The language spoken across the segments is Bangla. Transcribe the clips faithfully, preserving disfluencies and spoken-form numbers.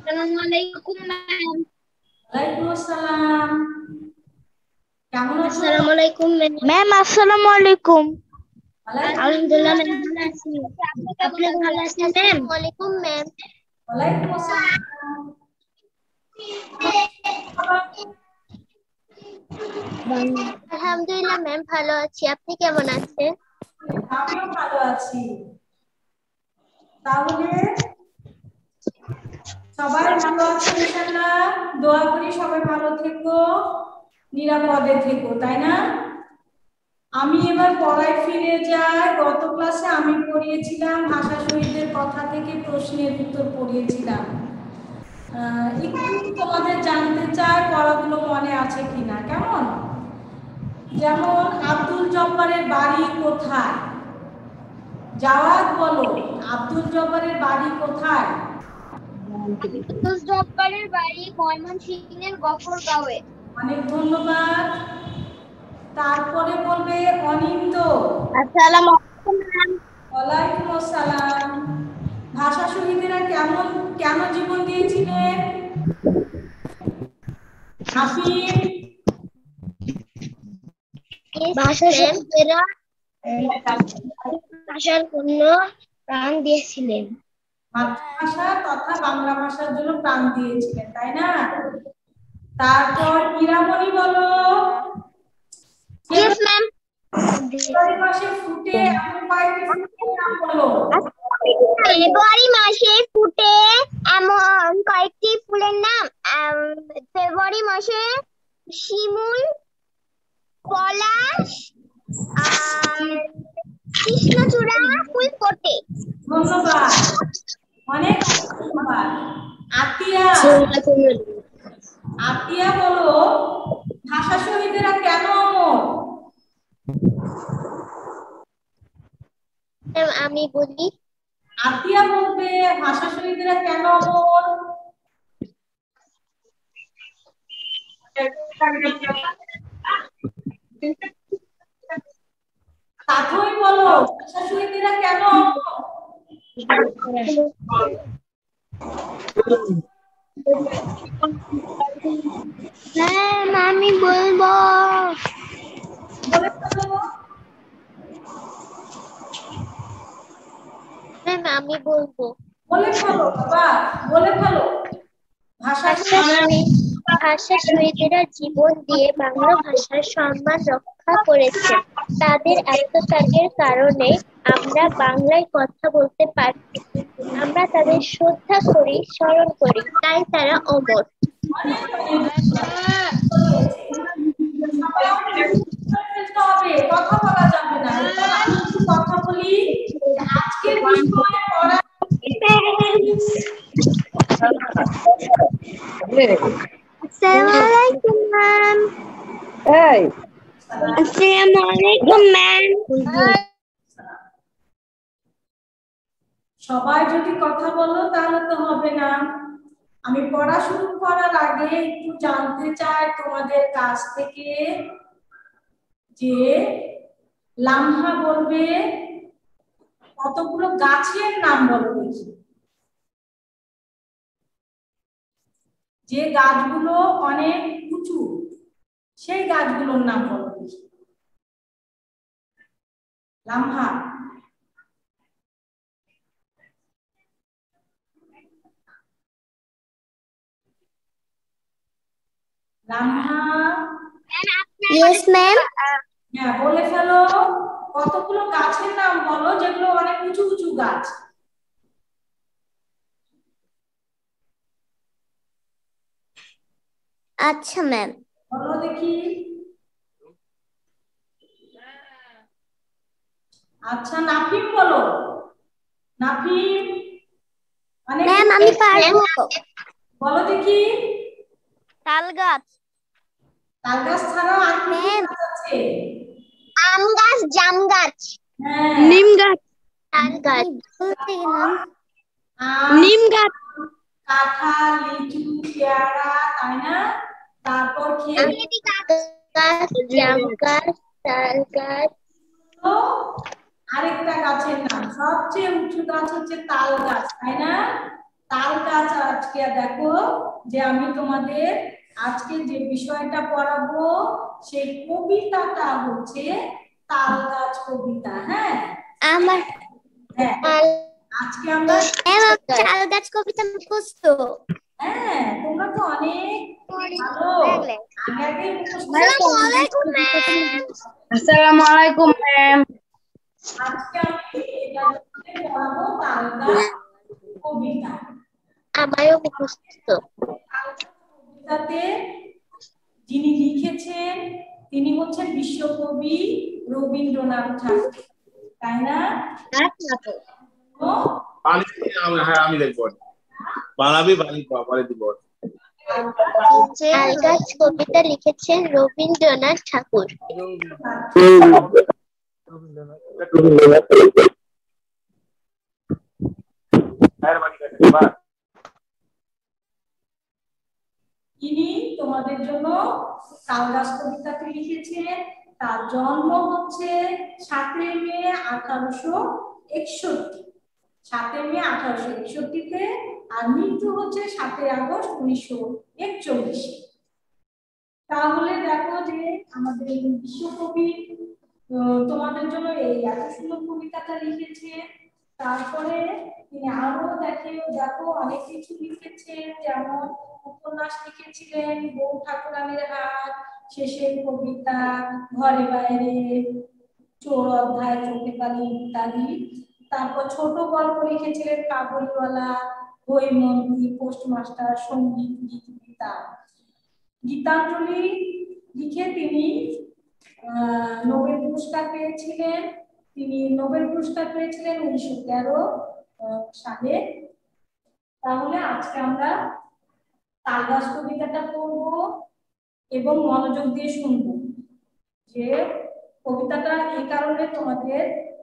Assalamualaikum ma'am. Waalaikumsalam. কেমন আছো? Assalamualaikum ম্যাম আসসালামু আলাইকুম। আলহামদুলিল্লাহ ম্যাম ভালো আছি। আপনি ভালো আছেন ম্যাম? ওয়ালাইকুম ম্যাম। ওয়ালাইকুমসালাম। আলহামদুলিল্লাহ ম্যাম ভালো আছি। আপনি কেমন আছেন? আমিও ভালো আছি। তাহলে সবাই ভালো আছো ইনশাআল্লাহ? দোয়া করি সবাই ভালো থেকো, নিরাপদে থেকো, তাই না? আমি এবার পড়ায় ফিরে যাই। গত ক্লাসে আমি পড়িয়েছিলাম ভাষা শহীদদের কথা থেকে প্রশ্নের উত্তর পড়িয়েছিলাম। একটু তোমাদের জানতে চাই পড়াগুলো মনে আছে কিনা, কেমন? যেমন আব্দুল জব্বারের বাড়ি কোথায়? জাওয়াদ বলো, আব্দুল জব্বারের বাড়ি কোথায়? আব্দুল জব্বারের বাড়ি ময়মনসিংহের গফরগাঁওয়ে। অনেক ধন্যবাদ। তারপরে বলবে অনিন্দ। আসসালামু আলাইকুম ম্যাম। ওয়ালাইকুম আসসালাম। ভাষা শহীদেরা কেমন কেন জীবন দিয়েছিলেন? হাফিজ। ভাষা শহীদেরা ভাষার জন্য প্রাণ দিয়েছিলেন। মাতৃভাষা তথা বাংলা ভাষার জন্য প্রাণ দিয়েছিলেন, তাই না? তারপর ইরামণি বলো। Yes ma'am. ফেব্রুয়ারি মাসে ফুটে এমন কয়েকটি ফুলের নাম বলো। ফেব্রুয়ারি মাসে ফুটে এমন কয়েকটি ফুলের নাম। ফেব্রুয়ারি মাসে শিমুল, পলাশ আর কৃষ্ণচূড়া ফুল ফোটে। ধন্যবাদ, অনেক ধন্যবাদ। আতিয়া, আতিয়া বলো ভাষা শহীদেরা কেন অমর? আমি বলি। আতিয়া বলবে ভাষা শহীদেরা কেন অমর? তাথই বলো ভাষা শহীদেরা কেন অমর? ম্যাম আমি বলবো। বলে ফেলো। ম্যাম আমি বলবো। বলে ফেলো বাবা, বলে ফেলো। ভাষা ভাষা শহীদেরা জীবন দিয়ে বাংলা ভাষার সম্মান রক্ষা করেছেন। তাদের আত্মত্যাগের কারণে আমরা বাংলায় কথা বলতে পারছি। আমরা তাদের শ্রদ্ধা করি, স্মরণ করি, তাই তারা অমর। কথা বলা যাবে না। আমি একটু কথা বলি। আজকের বিষয়ে পড়া আসসালামু আলাইকুম ম্যাম। এই আসসালামু আলাইকুম ম্যাম। সবাই যদি কথা বলো তাহলে তো হবে না। আমি পড়া শুরু করার আগে একটু জানতে চাই তোমাদের কাছ থেকে যে লামহা বলবে কতগুলো গাছের নাম বলো দেখি। যে গাছগুলো অনেক উঁচু সেই গাছগুলোর নাম বলো দেখি। লামহা। লামহা। Yes ma'am. হ্যাঁ বলে ফেলো কতগুলো গাছের নাম বলো যেগুলো অনেক উঁচু উঁচু গাছ। আচ্ছা ম্যাম। বলো দেখি। আচ্ছা নাফিম বলো। নাফিম। ম্যাম আমি পারবো। বলো দেখি। তাল গাছ। তাল গাছ ছাড়াও আর কি কি গাছ আছে? আম গাছ, জাম গাছ, হ্যাঁ নিম গাছ। তাল গাছ, নিম গাছ, কাঁঠাল, লিচু, পেয়ারা, তাই না? তারপর খেজুর গাছ, জাম গাছ, তাল গাছ। আরেকটা গাছের নাম সবচেয়ে উঁচু গাছ হচ্ছে তাল গাছ, তাই না? তাল গাছ আজকে দেখো যে আমি তোমাদের আজকে যে বিষয়টা পড়াবো সেই কবিতাটা হচ্ছে তালগাছ কবিতা। হ্যাঁ আমার হ্যাঁ আজকে আমরা তালগাছ কবিতা মুখস্থ। হ্যাঁ তোমরা তো অনেক ভালো আগে আগে আসসালামু আলাইকুম ম্যাম। আসসালামু আলাইকুম ম্যাম। আজকে আমি এটা পড়াবো তালগাছ কবিতা। আমারও মুখস্থ। কবিতাতে যিনি লিখেছেন তিনি হচ্ছেন বিশ্বকবি রবীন্দ্রনাথ ঠাকুর, তাই না? হ্যাঁ আমি দেখবো বানাবি বাড়ি দিব। তালগাছ কবিতা লিখেছেন রবীন্দ্রনাথ ঠাকুর। তিনি তোমাদের জন্য তালগাছ কবিতাটি লিখেছেন। তার জন্ম হচ্ছে সাতই মে আঠারোশো একষট্টি সাতই মে আঠারোশো একষট্টিতে আর মৃত্যু হচ্ছে সাতই আগস্ট উনিশশো একচল্লিশে। তাহলে দেখো যে আমাদের বিশ্বকবি তোমাদের জন্য এই এত সুন্দর কবিতাটা লিখেছে। তারপরে তিনি আরো দেখে দেখো অনেক কিছু লিখেছেন, যেমন উপন্যাস লিখেছিলেন বউ ঠাকুরানীর হাট, শেষের কবিতা, ঘরে বাইরে, চোর অধ্যায়, চোখে কালি ইত্যাদি। তারপর ছোট গল্প লিখেছিলেন কাবুলিওয়ালা, হৈমন্তী, পোস্টমাস্টার, সঙ্গীত, গীতা। গীতাঞ্জলি লিখে তিনি নোবেল পুরস্কার পেয়েছিলেন। তিনি নোবেল পুরস্কার পেয়েছিলেন উনিশশো তেরো সালে। তাহলে আজকে আমরা তালগাছ কবিতাটা পড়বো এবং মনোযোগ দিয়ে শুনবো। যে কবিতাটা এই কারণে তোমাদের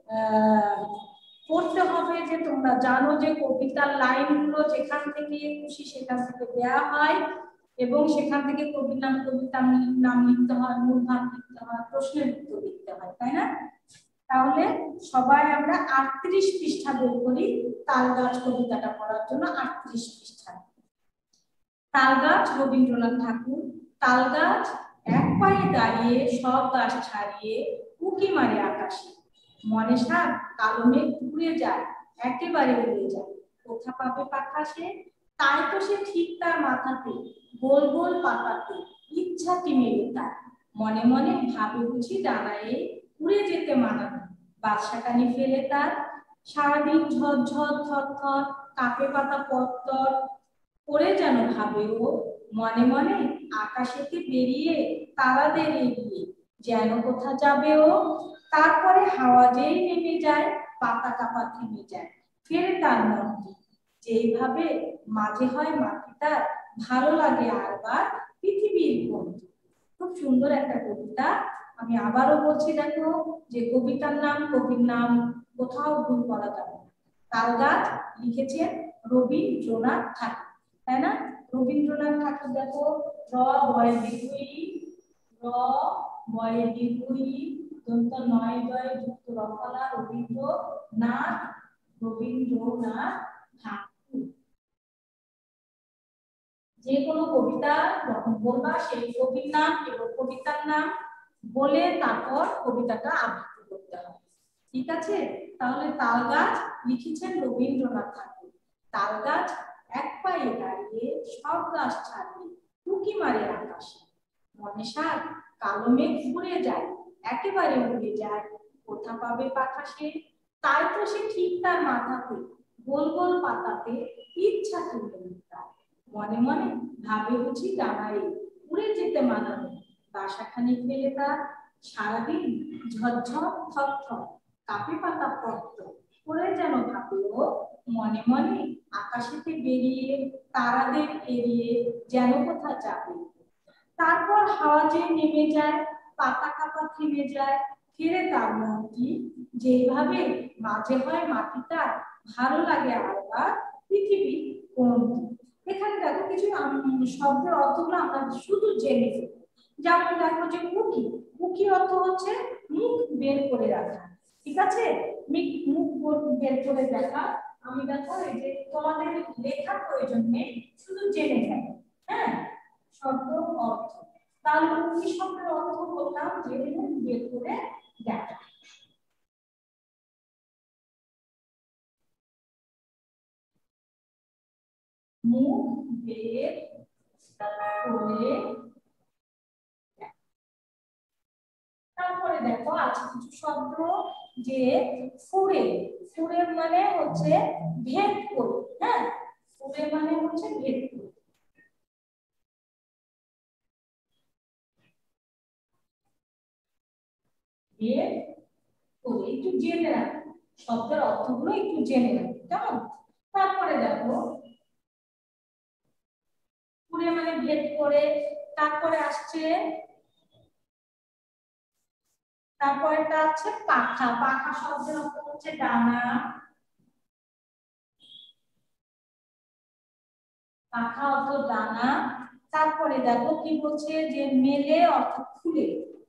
পড়তে হবে যে তোমরা জানো যে কবিতার লাইনগুলো যেখান থেকে খুশি সেখান থেকে দেওয়া হয় এবং সেখান থেকে কবির নাম কবিতার নাম লিখতে হয়, মূল ভাব লিখতে হয়, প্রশ্নের উত্তর লিখতে হয়, তাই না? তাহলে সবাই আমরা আটত্রিশ পৃষ্ঠা বের করি তালগাছ কবিতাটা পড়ার জন্য। আটত্রিশ পৃষ্ঠা। তালগাছ রবীন্দ্রনাথ ঠাকুর। তালগাছ এক পায়ে দাঁড়িয়ে সব গাছ ছাড়িয়ে উঁকি মারে আকাশে, মনে সাত কালো মেঘ উড়ে যায় একেবারে উড়ে যায়, কোথা পাবে পাখা সে, তাই তো সে ঠিক তার মাথাতে গোল গোল পাতাতে ইচ্ছাটি মেলে তার, মনে মনে ভাবে বুঝি দাঁড়ায় উড়ে যেতে মানাবে, বাদশাকানি ফেলে তার, সারাদিন ঝরঝর থর থর কাপে পাতা পত্তর করে যেন ভাবে ও, মনে মনে আকাশেতে বেরিয়ে তারাদের এগিয়ে যেন কোথা যাবে ও, তারপরে হাওয়া যেই নেমে যায় পাতা কাপা থেমে যায়, ফের তার মনটি যেইভাবে মাঝে হয় মাটিটা ভালো লাগে আরবার পৃথিবীর বন্ধু। খুব সুন্দর একটা কবিতা। আমি আবারও বলছি, দেখো যে কবিতার নাম কবির নাম কোথাও ভুল করা যাবে না। তালগাছ লিখেছেন রবীন্দ্রনাথ ঠাকুর, তাই না? রবীন্দ্রনাথ ঠাকুর দেখো র বয়ে দীর্ঘই, র বয়ে দীর্ঘই দন্ত নয় দয় যুক্ত রফলা রবীন্দ্রনাথ, রবীন্দ্রনাথ ঠাকুর। যে কোনো কবিতা যখন বলবা সেই কবির নাম এবং কবিতার নাম বলে তারপর কবিতাটা আবৃত্তি করতে হবে, ঠিক আছে? তাহলে তালগাছ লিখেছেন রবীন্দ্রনাথ ঠাকুর। তালগাছ এক পায়ে দাঁড়িয়ে সব গাছ ছাড়িয়ে উঁকি মারে আকাশে, মনে সাত কালো মেঘ উড়ে যায় একেবারে উড়ে যায়, কোথা পাবে পাখা সে, তাই তো সে ঠিক তার মাথাতে গোল গোল পাতাতে ইচ্ছাটি মেলে তার, মনে মনে ভাবে বুঝি দাঁড়ায় উড়ে যেতে মানাবে, বাসাখানি ফেলে তার, সারাদিন ঝরঝর থর থর কাপে পাতা পত্র করে যেন ভাবে ও, মনে মনে আকাশেতে বেরিয়ে তারাদের এড়িয়ে যেন কোথা যাবে, তারপর হাওয়া যে নেমে যায় পাতা কাপা থেমে যায়, ফিরে তার মনটি যেভাবে মাঝে হয় মাটিটা ভালো লাগে আরবার পৃথিবী কোনটি। এখানে দেখো কিছু শব্দের অর্থগুলো আমরা শুধু জেনে নেব। যেমন দেখো যে মুখী, মুখী অর্থ হচ্ছে মুখ বের করে রাখা, ঠিক আছে? মুখ বের করে দেখা। আমি দেখো এই যে তোমাদের লেখার প্রয়োজন নেই, শুধু জেনে যাবে। হ্যাঁ, শব্দ অর্থ। তাহলে উক্তি শব্দের অর্থ বললাম, জেনে বের করে দেখা। মুখ বের করে, তারপরে দেখো আছে কিছু শব্দ যে ফুরে, ফুরে মানে হচ্ছে ভেদ করে। হ্যাঁ, ফুরে মানে হচ্ছে ভেদ করে। ভেদ করে একটু জেনে রাখো, শব্দের অর্থগুলো একটু জেনে রাখো, কেমন? তারপরে দেখো ফুরে মানে ভেদ করে, তারপরে আসছে তারপরেটা আছে পাখা। পাখা শব্দের অর্থ হচ্ছে ডানা, পাখা অর্থ ডানা। তারপরে দেখো কি বলছে যে মেলে অর্থ খুলে,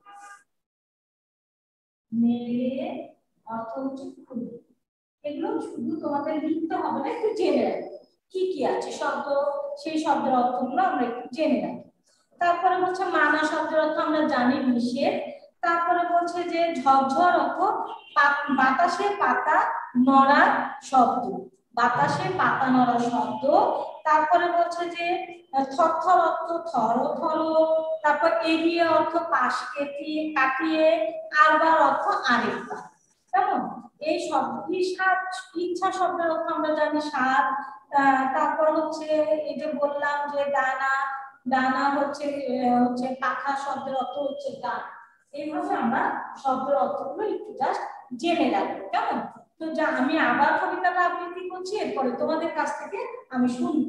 মেলে অর্থ হচ্ছে খুলে। এগুলো শুধু তোমাদের লিখতে হবে না, একটু জেনে রাখো কি কি আছে শব্দ, সেই শব্দের অর্থগুলো আমরা একটু জেনে রাখি। তারপরে বলছে মানা শব্দের অর্থ আমরা জানি নিষেধ। তারপরে বলছে যে ঝরঝর অর্থ বাতাসে পাতা নড়ার শব্দ, বাতাসে পাতা নড়ার শব্দ। তারপরে বলছে যে থরথর অর্থ থর থর। তারপর এগিয়ে অর্থ পাশ কেটিয়ে কাটিয়ে, আরবার অর্থ আরেকবার। কেমন? এই শব্দটি সাত, ইচ্ছা শব্দের অর্থ আমরা জানি সাত। তারপর হচ্ছে এই যে বললাম যে ডানা, ডানা হচ্ছে হচ্ছে পাখা শব্দের অর্থ হচ্ছে ডান। এইভাবে আমরা শব্দের অর্থগুলো একটু জাস্ট জেনে রাখবো, কেমন? তো যা আমি আবার কবিতাটা আবৃত্তি করছি, এরপরে তোমাদের কাছ থেকে আমি শুনবো।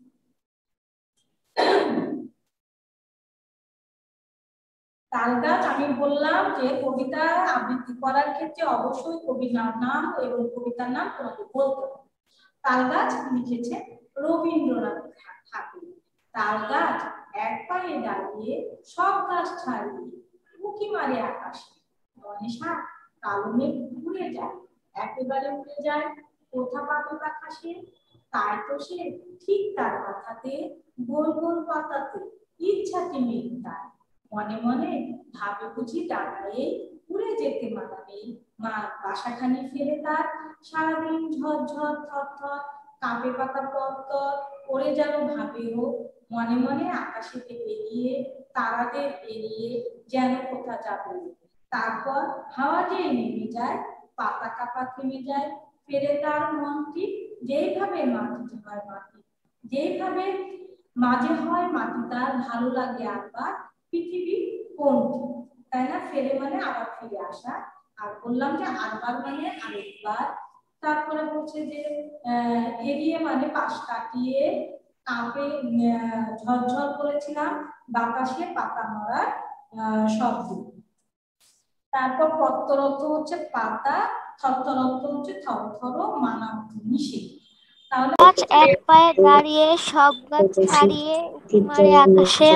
তালগাছ আমি বললাম যে কবিতা আবৃত্তি করার ক্ষেত্রে অবশ্যই কবির নাম এবং কবিতার নাম তোমাকে বলতে হবে। তালগাছ লিখেছে রবীন্দ্রনাথ ঠাকুর। তালগাছ এক পায়ে দাঁড়িয়ে সব গাছ ছাড়িয়ে উঁকি মারে আকাশে, মনীষা কালো মেঘ উড়ে যায়, একেবারে উড়ে যায় কোথা পাতা খাসে, তাই তো সে ঠিক তার মাথাতে গোল গোল পাতাতে ইচ্ছাটি মেঘ তার, মনে মনে ভাবে বুঝি দাঁড়ায়ে উড়ে যেতে মানা নেই, মা বাসাখানি ফেলে তার সারাদিন ঝরঝর থর থর কাঁপে পাতা পত্তর ওরে যেন ভাবেও, মনে মনে আকাশেতে বেরিয়ে তারাদের এড়িয়ে যেন কোথা যাবে। তারপর হাওয়া যেই নেমে যায় পাতা কাপা থেমে যায়, ফেরে তার মনটি যেইভাবে মাটি হয় মাটি, যেইভাবে মাঝে হয় মাটি তার ভালো লাগে আবার পৃথিবী কোনটি, তাই না? ফেরে মানে আবার ফিরে আসা, আর বললাম যে আরবার মানে আরেকবার। তারপরে বলছে যে এড়িয়ে মানে পাশ কাটিয়ে, কাঁপে ঝরঝর করেছিলাম বাতাসে পাতা নড়ার শব্দ। তারপর পত্তর অর্থ হচ্ছে পাতা, থরথর অর্থ হচ্ছে থরথর, মানা নিষেধ। তাহলে গাছ এক পায়ে দাঁড়িয়ে সব গাছ ছাড়িয়ে উঁকি মারে আকাশে,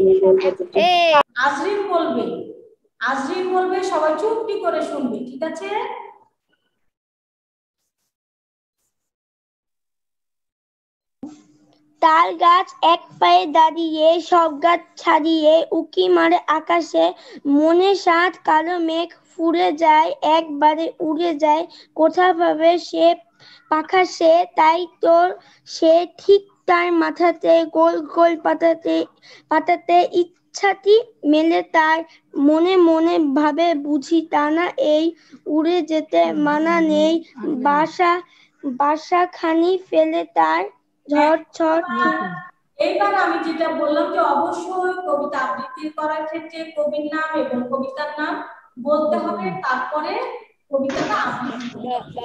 আজরিন বলবে, আজরিন বলবে, সবাই চুপটি করে শুনবে, ঠিক আছে? তাল গাছ এক পায়ে দাঁড়িয়ে সব গাছ ছাড়িয়ে উঁকি মারে আকাশে, মনে সাত কালো মেঘ ফুরে যায় একবারে উড়ে যায়, কোথা পাবে সে পাখা সে, তাই তো সে ঠিক তার মাথাতে গোল গোল পাতাতে পাতাতে ইচ্ছাটি মেলে তার, মনে মনে ভাবে বুঝি টানা এই উড়ে যেতে মানা নেই, বাসা বাসাখানি ফেলে তার ঝরঝর। এইবার আমি যেটা বললাম যে অবশ্যই কবিতা আবৃত্তি করার ক্ষেত্রে কবির নাম এবং কবিতার নাম বলতে হবে, তারপরে কবিতাটা আবৃত্তি।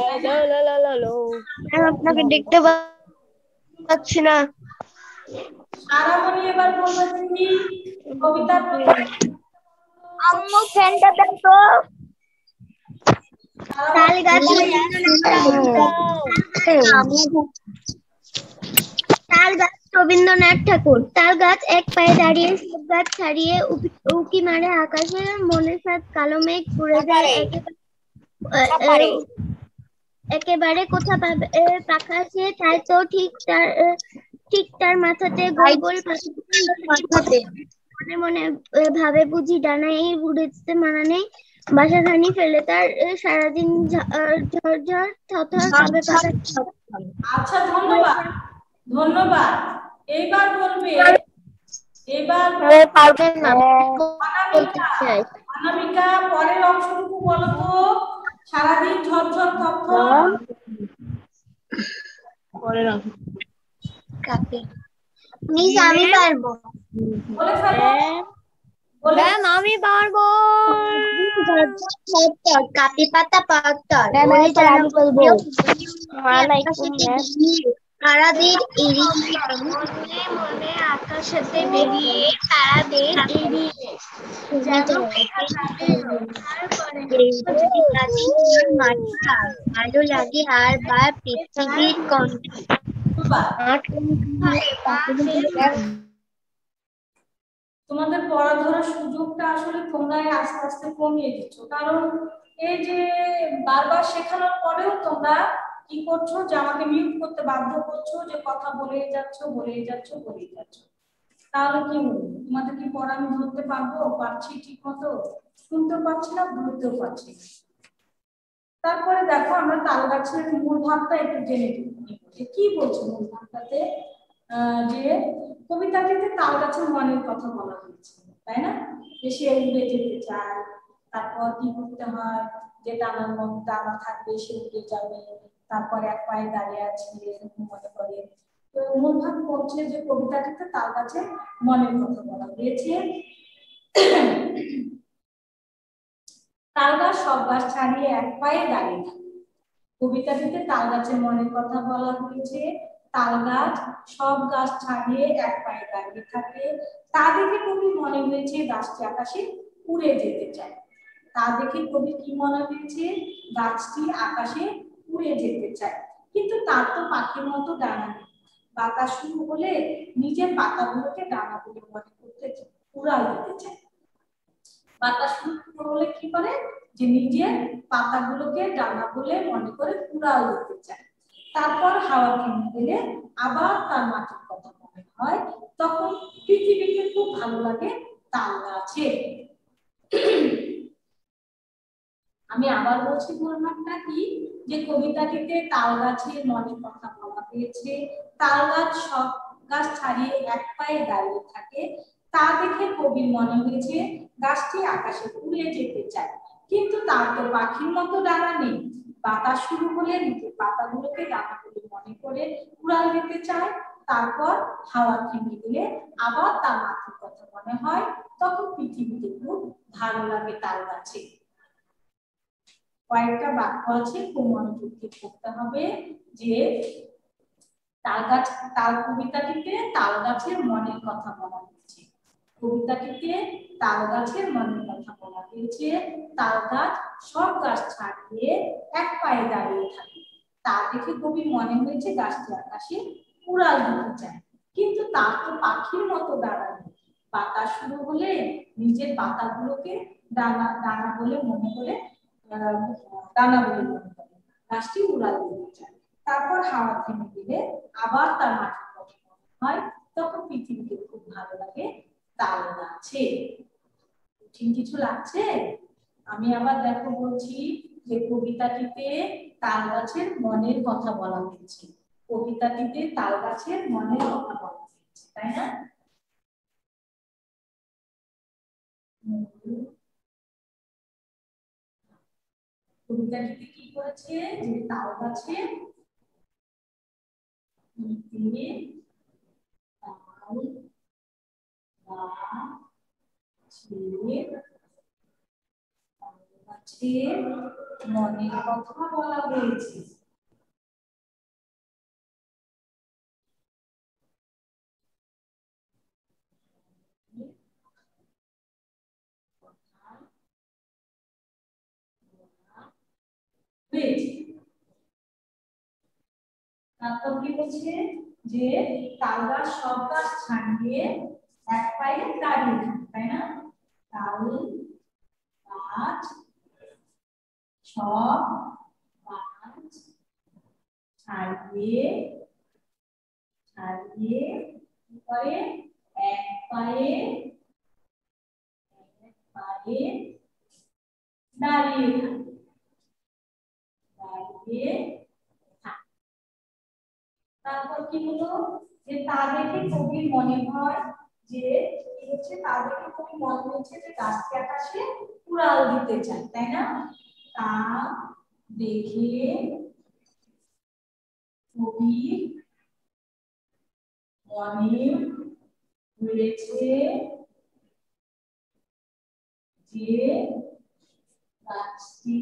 আপনাকে দেখতে পাচ্ছি না। সারামণি এবার বলবে তুমি কবিতার আম্মু ফ্যানটা দেন তো। তাল গাছ তাল গাছ রবীন্দ্রনাথ ঠাকুর। তাল গাছ এক পায়ে দাঁড়িয়ে সব গাছ ছাড়িয়ে উঁকি মারে আকাশে, মনে সাত কালো মেঘ ফুরে যায় একেবারে কোথা পাবে এ, পাখা সে তাই তো ঠিক তার এ, ঠিক তার মাথাতে গোল গোল পাখা মাথাতে মনে মনে এ, ভাবে বুঝি ডানায় উড়েছে মানা নেই বাসাখানি ফেলে তার এ, সারাদিন ঝ- আহ, ঝরঝর থরথর কাঁপে পাখা আচ্ছা ধন্যবাদ ধন্যবাদ এইবার বলবে এবার পারবেন না বলতে অনামিকা চাই অনামিকা পরের অংশটুকু বলো তো সারাদিন ঝরঝর থরথর পরের অংশ কাঁপে মিস আমি পারবো বলে ফেলো বলে ম্যাম আমি পারবো কাপি পাতা পাতার ম্যাম বলে এরপর আমি বলবো ওয়ালাইকুম ম্যাম তারাদের এড়িয়ে মনে মনে আকাশেতে বেরিয়ে তারাদের এড়িয়ে যেন ভালো লাগে আর বা পৃথিবীর কণ্ঠ তোমাদের পড়া ধরার সুযোগটা আসলে তোমরাই আস্তে আস্তে কমিয়ে দিচ্ছ কারণ এই যে বারবার শেখানোর পরেও তোমরা কি করছো যে আমাকে মিউট করতে বাধ্য করছো যে কথা বলেই যাচ্ছ বলেই যাচ্ছ বলেই যাচ্ছ তাহলে কি হলো তোমাদের কি পড়া আমি ধরতে পারবো পারছি ঠিক মতো শুনতেও পাচ্ছি না ধরতেও পাচ্ছি না তারপরে দেখো আমরা তাল গাছের মূল ভাবটা একটু জেনে নিই কি বলছে মূল ভাবটাতে যে কবিতাটিতে তাল গাছের মনের কথা বলা হয়েছে তাই না যে সে উড়ে যেতে চায় তারপর কি করতে হয় যে ডানার মধ্যে ডানা থাকবে সে উড়ে যাবে তারপর এক পায়ে দাঁড়িয়ে আছে এরকম মনে করে তো মূল ভাব করছে যে কবিতাটিতে তাল গাছের মনের কথা বলা হয়েছে তাল গাছ সব গাছ ছাড়িয়ে এক পায়ে দাঁড়িয়ে থাকে কবিতাটিতে তাল গাছের মনের কথা বলা হয়েছে তাল গাছ সব গাছ ছাড়িয়ে এক পায়ে দাঁড়িয়ে থাকে তা দেখে কবি মনে হয়েছে গাছটি আকাশে উড়ে যেতে চায় তা দেখে কবি কি মনে হয়েছে গাছটি আকাশে উড়ে যেতে চায় কিন্তু তার তো পাখির মতো ডানা নেই বাতাস শুরু হলে নিজের পাতাগুলোকে ডানা বলে মনে করতে উড়াল দিতে চায় বাতাস শুরু হলে কি করে যে নিজের পাতাগুলোকে ডানা বলে মনে করে উড়াল দিতে চায় তারপর হাওয়া থেমে গেলে আবার তার মাটির কথা মনে হয় তখন পৃথিবীকে খুব ভালো লাগে তাল গাছে আমি আবার বলছি পরিমাণটা কি যে কবিতাটিতে তাল গাছের মনের কথা বলা হয়েছে তাল গাছ সব গাছ ছাড়িয়ে এক পায়ে দাঁড়িয়ে থাকে তা দেখে কবির মনে হয়েছে গাছটি আকাশে উড়ে যেতে চায় কিন্তু তার তো পাখির মতো ডানা নেই বাতাস শুরু হলে নিজের পাতাগুলোকে ডানা বলে মনে করে উড়াল দিতে চায় তারপর হাওয়া থেমে গেলে আবার তার মাটির কথা মনে হয় তখন পৃথিবীতে খুব ভালো লাগে তাল গাছে কয়েকটা বাক্য আছে খুব মনোযোগ দিয়ে পড়তে হবে যে তাল গাছ তাল কবিতাটিতে তাল গাছের মনের কথা বলা হয়েছে কবিতাটিতে তাল গাছের মনের কথা বলা হয়েছে তাল গাছ সব গাছ ছাড়িয়ে এক পায়ে দাঁড়িয়ে থাকে তা দেখে কবি মনে হয়েছে গাছটি আকাশে উড়াল দিতে চায় কিন্তু তার তো পাখির মতো দাঁড়ানো বাতাস শুরু হলে নিজের পাতাগুলোকে ডানা ডানা বলে মনে করে ডানা বলে মনে করে গাছটি উড়াল দিতে চায় তারপর হাওয়া থেমে গেলে আবার তার মাটির কথা মনে হয় তখন পৃথিবীকে খুব ভালো লাগে তাল গাছে ঠিক কিছু লাগছে আমি আবার দেখো বলছি যে কবিতাটিতে তাল গাছের মনের কথা বলা হয়েছে কবিতাটিতে তাল গাছের মনের কথা বলা হয়েছে তাই না কবিতাটিতে কি করেছে যে তাল গাছের মনের কথা বলা হয়েছে তারপর কি বলছে যে তাল গাছ সব গাছ ছাড়িয়ে এক পায়ে দাঁড়িয়ে থাকে তাই না তাল গাছ সব গাছ ছাড়িয়ে ছাড়িয়ে কি করে এক পায়ে এক পায়ে দাঁড়িয়ে থাকে দাঁড়িয়ে থাকে তারপর কি হলো যে তা দেখে কবির মনে হয় যে কি হচ্ছে তা দেখে কবি মনে হচ্ছে যে গাছটি আকাশে উড়াল দিতে চায় তাই না তা দেখে কবি মনে হয়েছে যে গাছটি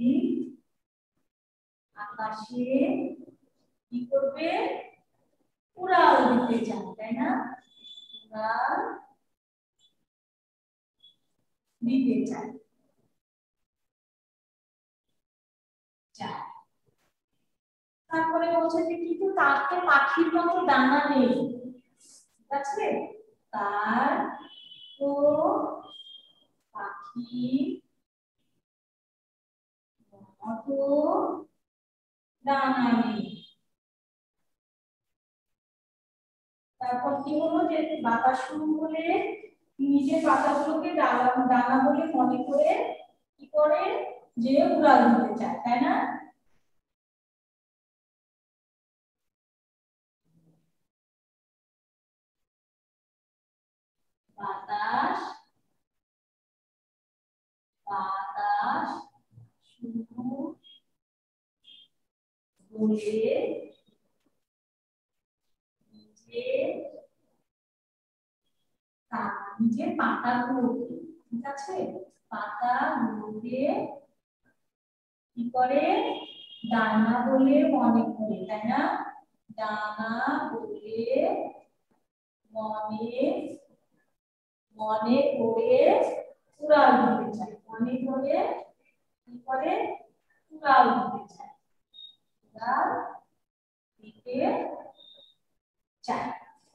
আকাশে কি করবে উড়াল দিতে চায় তাই না উড়াল দিতে চায় চায় তারপরে বলছে যে কিন্তু তার তো পাখির মতো ডানা নেই ঠিক আছে তার তো পাখি মতো ডানা নেই তারপর কি হলো যে বাতাস শুরু হলে নিজের পাতাগুলোকে ডানা ডানা বলে মনে করে কি করে যে উড়াল দিতে চায় তাই না বাতাস বাতাস শুরু হলে নিজে নিজের পাতাগুলোকে ঠিক আছে পাতাগুলোকে কি করে ডানা বলে মনে করে তাই না ডানা বলে মনে মনে করে উড়াল দিতে চায় মনে করে কি করে উড়াল দিতে চায় উড়াল দিতে চায়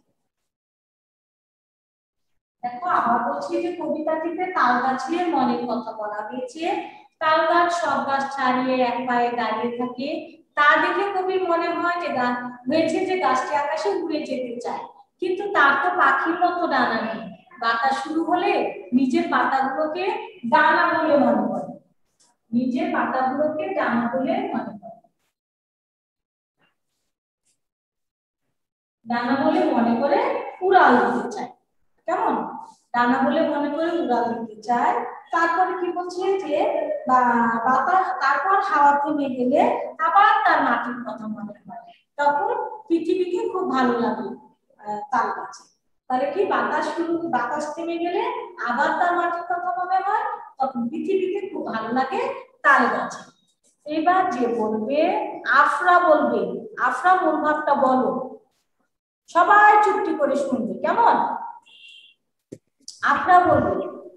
দেখো আবার বলছি যে কবিতাটিতে তাল গাছের মনের কথা বলা হয়েছে তাল গাছ সব গাছ ছাড়িয়ে এক পায়ে দাঁড়িয়ে থাকে তা দেখে কবির মনে হয় যে গাছ হয়েছে যে গাছটি আকাশে উড়ে যেতে চায় কিন্তু তার তো পাখির মতো ডানা নেই বাতাস শুরু হলে নিজের পাতাগুলোকে ডানা বলে মনে করে নিজের পাতাগুলোকে ডানা বলে মনে করে ডানা বলে মনে করে উড়াল দিতে চায় কেমন ডানা বলে মনে করে উড়াল দিতে চায় তারপরে কি বলছে যে বাতাস তারপর হাওয়া থেমে গেলে আবার তার মাটির কথা মনে হয় তখন পৃথিবীকে খুব ভালো লাগে তাল গাছে তাহলে কি বাতাস শুরু বাতাস থেমে গেলে আবার তার মাটির কথা মনে হয় তখন পৃথিবীকে খুব ভালো লাগে তাল গাছে এবার যে বলবে আফরা বলবে আফরা মূল ভাবটা বলো সবাই চুপটি করে শুনবে কেমন আফরা বলবে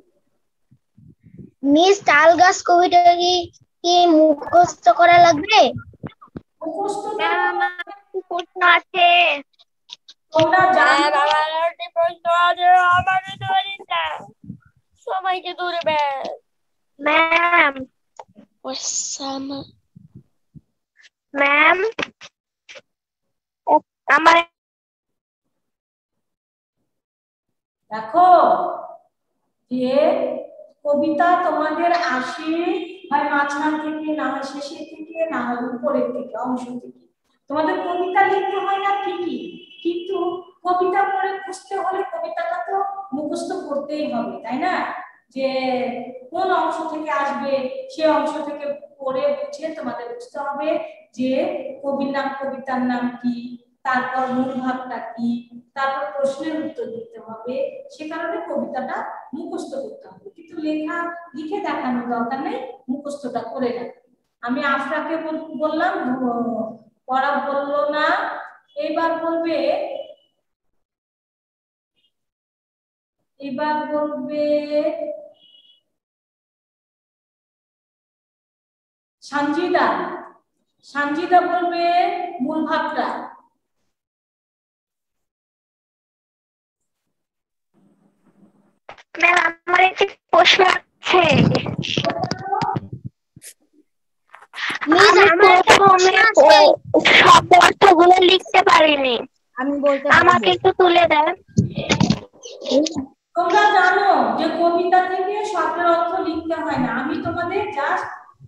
মিস তাল গাছ কবিতা কি কি মুখস্থ করা লাগবে মুখস্থ প্রশ্ন আছে তোমরা জানো প্রশ্ন আছে আমাকে ধরে না সবাইকে ধরবে ম্যাম ওসামা ম্যাম আমার দেখো যে কবিতা তোমাদের আসে হয় মাঝখান থেকে না হয় শেষের থেকে না হয় উপরের থেকে অংশ থেকে তোমাদের কবিতা লিখতে হয় না ঠিকই কিন্তু কবিতা পড়ে বুঝতে হলে কবিতাটা তো মুখস্থ করতেই হবে তাই না যে কোন অংশ থেকে আসবে সে অংশ থেকে পড়ে বুঝে তোমাদের বুঝতে হবে যে কবির নাম কবিতার নাম কি তারপর মূল ভাবটা কি তারপর প্রশ্নের উত্তর দিতে হবে সে কারণে কবিতাটা মুখস্থ করতে হবে কিন্তু লেখা লিখে দেখানোর দরকার নেই মুখস্থটা করে রাখবে আমি আফরাকে বললাম পড়া বললো না এবার বলবে এবার বলবে সঞ্জিদা সঞ্জিদা বলবে মূল ভাবটা ম্যাম আমার একটি প্রশ্ন আছে মিস আমার প্রথমে সব অর্থগুলো লিখতে পারিনি, আমি বলতে আমাকে একটু তুলে দেন। তোমরা জানো যে কবিতা থেকে শব্দের অর্থ লিখতে হয় না, আমি তোমাদের জাস্ট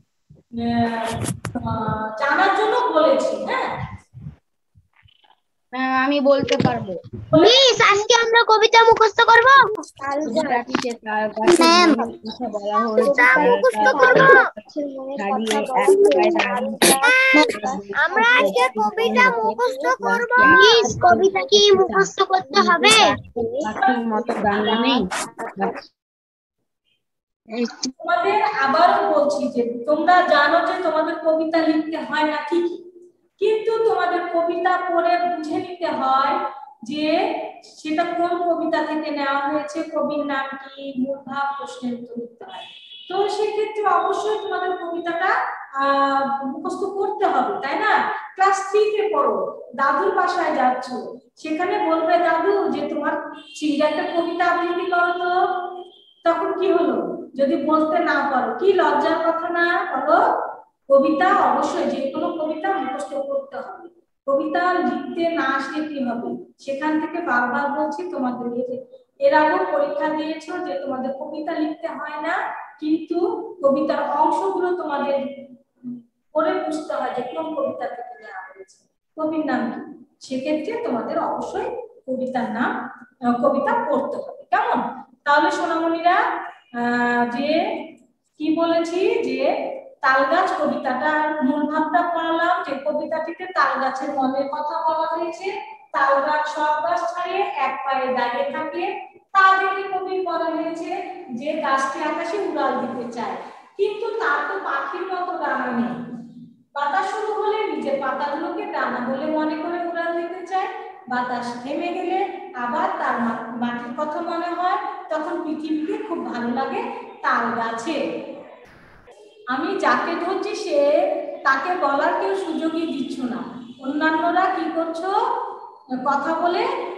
জানার জন্য বলেছি। হ্যাঁ হ্যাঁ আমি বলতে পারবো। মিস আজকে আমরা কবিতা মুখস্থ করব। কবিতাটিতে তার গাছের ম্যাম, মনের কথা বলা হয়েছে, কবিতা তার মুখস্থ গাছ করব। ছাড়িয়ে এক পায়ে দাঁড়িয়ে আমরা আজকে কবিতা মুখস্থ করব। মিস গাছটি কবিতা কি মুখস্থ করতে হবে? পাখির মতো ডানা নেই। তোমাদের আবারও বলছি যে তোমরা জানো যে তোমাদের কবিতা লিখতে হয় না ঠিকই, কিন্তু তোমাদের কবিতা পড়ে বুঝে নিতে হয় যে সেটা কোন কবিতা থেকে নেওয়া হয়েছে, কবির নাম কি, মূল ভাব, প্রশ্নের উত্তর দিতে হয়। তো সেক্ষেত্রে অবশ্যই তোমাদের কবিতাটা আহ মুখস্থ করতে হবে, তাই না? ক্লাস থ্রি তে পড়ো, দাদুর বাসায় যাচ্ছ, সেখানে বলবে দাদু যে তোমার সিঙ্গে একটা কবিতা আবৃত্তি করো তো, তখন কি হলো যদি বলতে না পারো? কি লজ্জার কথা না বলো? কবিতা অবশ্যই যে কোনো কবিতা মুখস্থ করতে হবে। কবিতা লিখতে না আসলে কি হবে? সেখান থেকে বারবার বলছি তোমাদের, এর আগেও পরীক্ষা দিয়েছো যে তোমাদের কবিতা লিখতে হয় না, কিন্তু কবিতার অংশগুলো তোমাদের পড়ে বুঝতে হয় যে কোন কবিতা থেকে নেওয়া হয়েছে, কবির নাম কি। সেক্ষেত্রে তোমাদের অবশ্যই কবিতার নাম কবিতা পড়তে হবে, কেমন? তাহলে সোনামণিরা যে কি বলেছি যে তালগাছ কবিতাটার মূল ভাবটা পড়ালাম, যে কবিতাটিতে তাল গাছের মনের কথা বলা হয়েছে। তাল গাছ সব গাছ ছাড়িয়ে এক পায়ে দাঁড়িয়ে থাকে, তা দেখে কবি বলা হয়েছে যে গাছটি আকাশে উড়াল দিতে চায়, কিন্তু তার তো পাখির মতো ডানা নেই। বাতাস শুরু হলে নিজের পাতাগুলোকে ডানা বলে মনে করে উড়াল দিতে চায়, বাতাস থেমে গেলে আবার তার মাটির কথা মনে হয়, তখন পৃথিবীকে খুব ভালো লাগে তাল গাছে। আমি যাকে ধরছি সে তাকে বলার কেউ সুযোগই দিচ্ছ না, অন্যান্যরা কি করছো? কথা বলে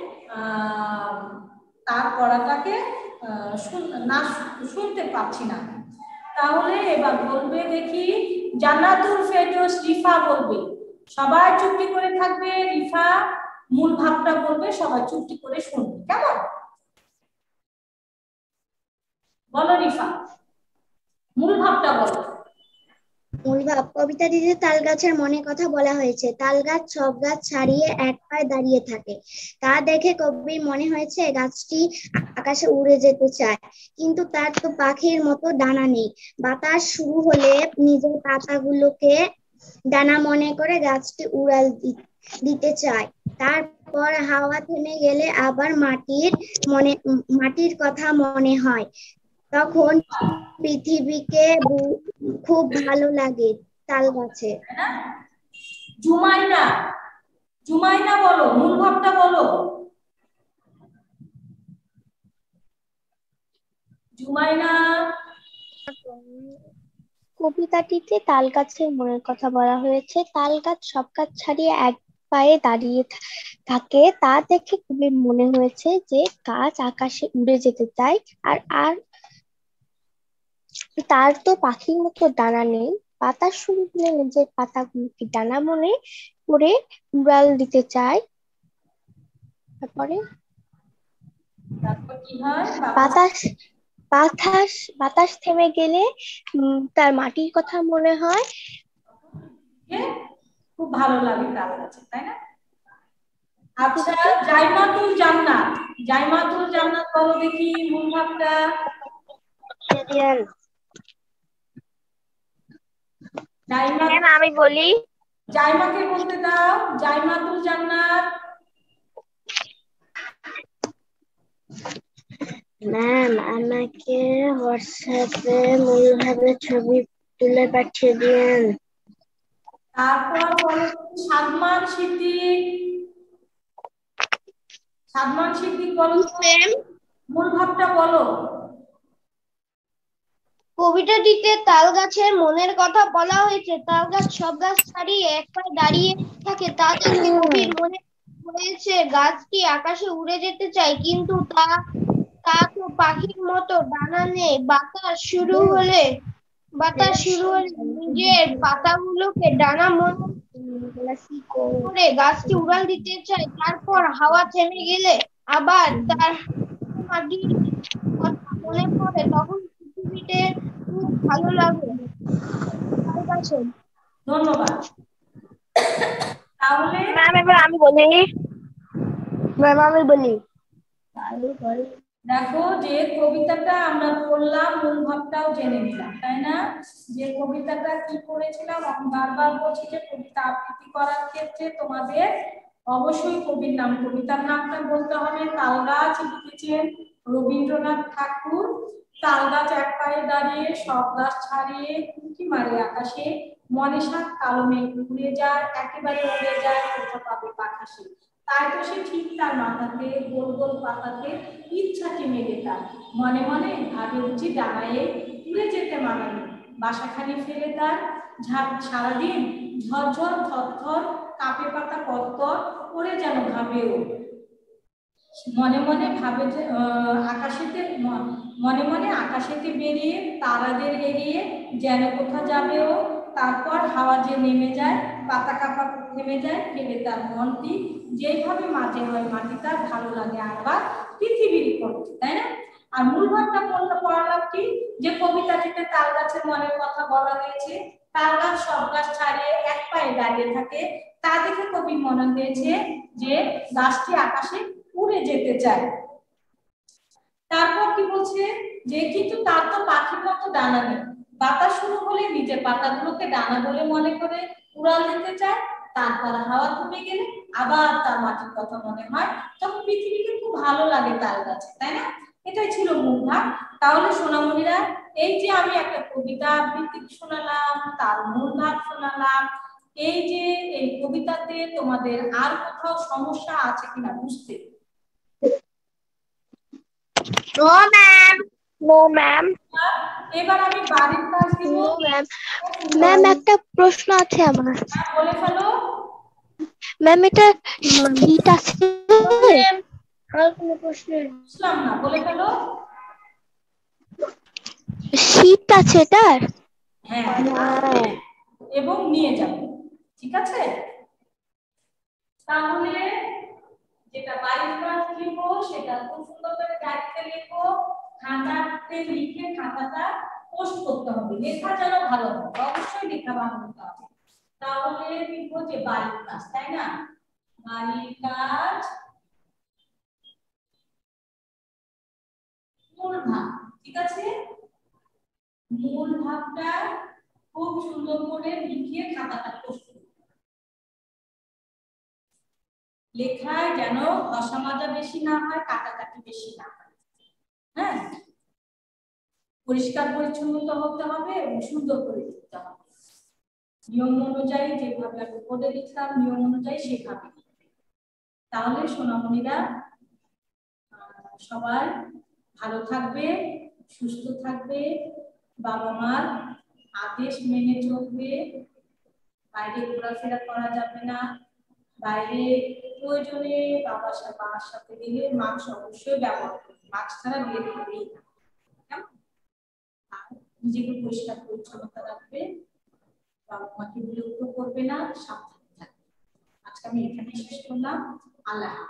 তার পড়াটাকে না শুনতে পাচ্ছি না। তাহলে এবার বলবে দেখি, জান্নাতুল ফেরদৌস রিফা বলবে, সবাই চুপটি করে থাকবে, রিফা মূল ভাবটা বলবে, সবাই চুপটি করে শুনবে, কেমন? বলো রিফা, মূল ভাবটা বলো। মূল ভাব, কবিতাটিতে তাল গাছের মনে কথা বলা হয়েছে। তাল গাছ সব গাছ ছাড়িয়ে এক পায়ে দাঁড়িয়ে থাকে, তা দেখে কবির মনে হয়েছে গাছটি আকাশে উড়ে যেতে চায়, কিন্তু তার তো পাখির মতো ডানা নেই। বাতাস শুরু হলে নিজের পাতাগুলোকে ডানা মনে করে গাছটি উড়াল দিতে চায়, তারপর হাওয়া থেমে গেলে আবার মাটির মনে মাটির কথা মনে হয়, তখন পৃথিবীকে খুব ভালো লাগে তাল গাছে। জুমাইনা, জুমাইনা বলো, মূল ভাবটা বলো। জুমাইনা। কবিতাটিতে তাল গাছের মনের কথা বলা হয়েছে। তাল গাছ সব গাছ ছাড়িয়ে এক পায়ে দাঁড়িয়ে থাকে, তা দেখে কবির মনে হয়েছে যে গাছ আকাশে উড়ে যেতে চায়, আর আর তার তো পাখির মতো ডানা নেই। বাতাস শুরু হলে নিজের পাতাগুলোকে ডানা মনে করে উড়াল দিতে চায়, তারপরে কি হয়? বাতাস বাতাস বাতাস থেমে গেলে তার মাটির কথা মনে হয়, খুব ভালো লাগে তাল গাছে, তাই না? আচ্ছা, জাইমাতুল জান্নাত, জাইমাতুল জান্নাত বলো দেখি মূল ভাবটা। আমি বলি, জাইমাকে বলতে দাও, জাইমাতুল জান্নাত। ম্যাম আমাকে হোয়াটসঅ্যাপে মূলভাবে ছবি তুলে পাঠিয়ে দিন। তারপর বলো সাদমান সিদ্দিক, সাদমান সিদ্দিক বলো মূল ভাবটা বলো। কবিতাটিতে তাল গাছের মনের কথা বলা হয়েছে। তাল গাছ সব গাছ ছাড়িয়ে এক পায়ে দাঁড়িয়ে থাকে, তা দেখে কবির মনে হয়েছে গাছটি আকাশে উড়ে যেতে চায়, কিন্তু তা তা তো পাখির মতো ডানা নেই। বাতাস শুরু হলে বাতাস শুরু হলে নিজের পাতাগুলোকে ডানা মনে করে গাছটি উড়াল দিতে চায়। তারপর হাওয়া থেমে গেলে আবার তার মাটির কথা মনে পড়ে, তখন পৃথিবীতে খুব ভালো লাগে তাল গাছে। ধন্যবাদ। তাহলে ম্যাম এবার আমি বলি ম্যাম আমি বলি দেখো যে কবিতাটা আমরা পড়লাম মূল ভাবটাও জেনে নিলাম, তাই না? যে কবিতাটা কি করেছিলাম আমি বারবার বলছি যে কবিতা আবৃত্তি করার ক্ষেত্রে তোমাদের অবশ্যই কবির নাম, কবিতার নামটা বলতে হবে। তালগাছ লিখেছেন রবীন্দ্রনাথ ঠাকুর। তালগাছ এক পায়ে দাঁড়িয়ে সব গাছ ছাড়িয়ে উঁকি মারে আকাশে, মনে সাত কালো মেঘ উড়ে যায়, একেবারে উড়ে যায় কোথা পাবে পাখাসে। তাই তো সে ঠিক তার মাথাতে গোল গোল পাতাতে ইচ্ছাটি মেলে তার, মনে মনে ভাবে উঠি ডাঙায়ে উড়ে যেতে মানানো, বাসাখানি ফেলে তার ঝাঁপ সারাদিন ঝরঝর থরথর কাঁপে পাতা কত্তর করে যেন ভাবে ও, মনে মনে ভাবে যে আকাশেতে মনে মনে আকাশেতে বেরিয়ে তারাদের এড়িয়ে যেন কোথা যাবে ও, তারপর হাওয়া যে নেমে যায় পাতা কাপা থেমে যায় ফেলে তার মনটি, যেইভাবে মাঝে হয় মাটি তার ভালো লাগে আবার পৃথিবীর পক্ষে, তাই না? আর মূল ভাবটা বলতে পড়ালাম কি যে কবিতাটিতে তাল গাছের মনের কথা বলা হয়েছে। তাল গাছ সব গাছ ছাড়িয়ে এক পায়ে দাঁড়িয়ে থাকে, তা দেখে কবি মনে হয়েছে যে গাছটি আকাশে উড়ে যেতে চায়। তারপর কি বলছে যে কিন্তু তার তো পাখির মতো ডানা নেই, বাতাস শুরু হলে নিজের পাতাগুলোকে ডানা বলে মনে করে উড়াল দিতে চায়, তারপর হাওয়া কমে গেলে আবার তার মাটির কথা মনে হয়, তখন পৃথিবীকে খুব ভালো লাগে তাল গাছে, তাই না? এটাই ছিল মূল ভাব। তাহলে সোনামণিরা এই যে আমি একটা কবিতা আবৃত্তি শোনালাম, তার মূল ভাব শোনালাম, এই যে এই কবিতাতে তোমাদের আর কোথাও সমস্যা আছে কিনা বুঝতে? নো ম্যাম নো ম্যাম এবার আমি বাড়ির কাজ দিব। ম্যাম ম্যাম একটা প্রশ্ন আছে আমার। বলে ফেলো ম্যাম এটা শীত আছে আর কোনো প্রশ্ন বুঝলাম না, বলে ফেলো। শীত আছে এটার? হ্যাঁ এবং নিয়ে যাবো, ঠিক আছে? তাহলে যেটা বাড়ির কাজ লিখো সেটা খুব সুন্দর করে ডায়েরিতে লিখো, খাতাতে লিখে খাতাটা পোস্ট করতে হবে, লেখা যেন ভালো হবে, অবশ্যই লেখা ভালো হতে হবে। তাহলে লিখবো যে বাড়ির কাজ, তাই না? বাড়ির কাজ মূল ভাব, ঠিক আছে? মূল ভাবটা খুব সুন্দর করে লিখে খাতাটা পোস্ট করবে, লেখায় যেন অসমাজা বেশি না হয়, কাটাকাটি বেশি না হয়, হ্যাঁ? পরিষ্কার পরিচ্ছন্নতা হতে হবে এবং সুন্দর করে লিখতে হবে, নিয়ম অনুযায়ী যেভাবে আমি পড়ে লিখলাম নিয়ম অনুযায়ী সেভাবে। তাহলে সোনামণিরা সবাই ভালো থাকবে, সুস্থ থাকবে, বাবা মার আদেশ মেনে চলবে, বাইরে ঘোরাফেরা করা যাবে না, বাইরে প্রয়োজনে বাবার সাথে মার সাথে গেলে মাস্ক অবশ্যই ব্যবহার করবে, মাস্ক ছাড়া বের হবেই না, নিজেকে পরিষ্কার পরিচ্ছন্নতা রাখবে, বাবা মাকে বিরক্ত করবে না, সাবধানে থাকবে। আজকে আমি এখানে শেষ করলাম। আল্লাহ।